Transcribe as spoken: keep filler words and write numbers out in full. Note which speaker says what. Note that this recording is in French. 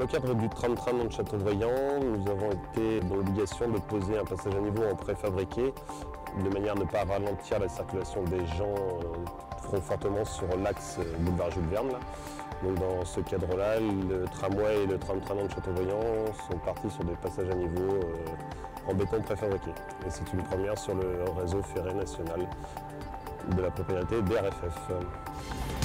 Speaker 1: le cadre du tram-tram de Châteaubriand, nous avons été dans l'obligation de poser un passage à niveau en préfabriqué, de manière à ne pas ralentir la circulation des gens euh, fortement sur l'axe boulevard Jules Verne. Là. Donc dans ce cadre-là, le tramway et le tram-tram de Châteaubriand sont partis sur des passages à niveau euh, en béton préfabriqué. Et c'est une première sur le réseau ferré national de la propriété B R F F.